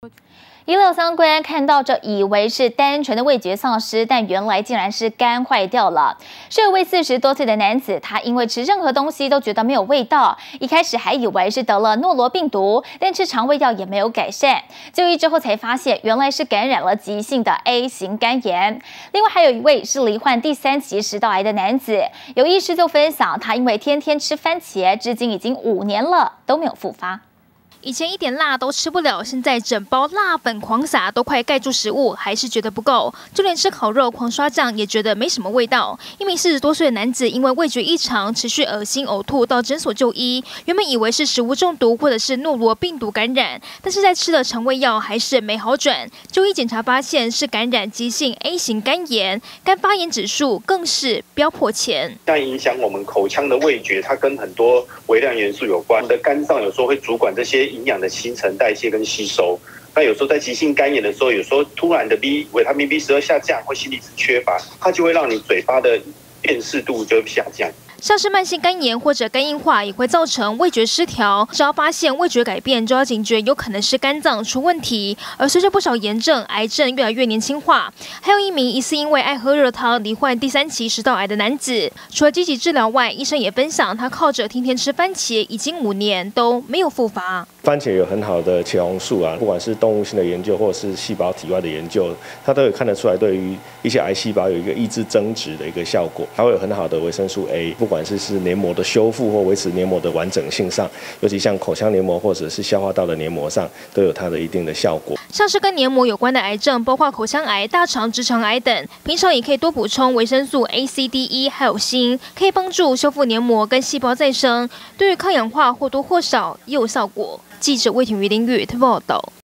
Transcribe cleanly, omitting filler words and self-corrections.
163官看到这，以为是单纯的味觉丧失，但原来竟然是肝坏掉了。是一位40多岁的男子，他因为吃任何东西都觉得没有味道，一开始还以为是得了诺罗病毒，但吃肠胃药也没有改善。就医之后才发现，原来是感染了急性的 A 型肝炎。另外还有一位是罹患第3期食道癌的男子，有医师就分享，他因为天天吃番茄，至今已经5年了都没有复发。 以前一点辣都吃不了，现在整包辣粉狂撒，都快盖住食物，还是觉得不够。就连吃烤肉狂刷酱，也觉得没什么味道。一名40多岁的男子因为味觉异常，持续恶心呕吐，到诊所就医。原本以为是食物中毒或者是诺罗病毒感染，但是在吃了肠胃药还是没好转。就医检查发现是感染急性 A 型肝炎，肝发炎指数更是飙破前。 像影响我们口腔的味觉，它跟很多微量元素有关。的肝脏有时候会主管这些营养的新陈代谢跟吸收，那有时候在急性肝炎的时候，有时候突然的维他命 B12下降或锌离子缺乏，它就会让你嘴巴的辨识度就下降。 像是慢性肝炎或者肝硬化也会造成味觉失调，只要发现味觉改变，就要警觉有可能是肝脏出问题。而随着不少炎症、癌症越来越年轻化，还有一名疑似因为爱喝热汤罹患第3期食道癌的男子，除了积极治疗外，医生也分享他靠着天天吃番茄，已经5年都没有复发。 番茄有很好的茄红素啊，不管是动物性的研究或者是细胞体外的研究，它都有看得出来对于一些癌细胞有一个抑制增殖的一个效果，还会有很好的维生素 A， 不管是黏膜的修复或维持黏膜的完整性上，尤其像口腔黏膜或者是消化道的黏膜上，都有它的一定的效果。 像是跟黏膜有关的癌症，包括口腔癌、大肠直肠癌等，平常也可以多补充维生素 A、C、D、E 还有锌，可以帮助修复黏膜跟细胞再生，对于抗氧化或多或少也有效果。记者魏庭瑜、林宇报道。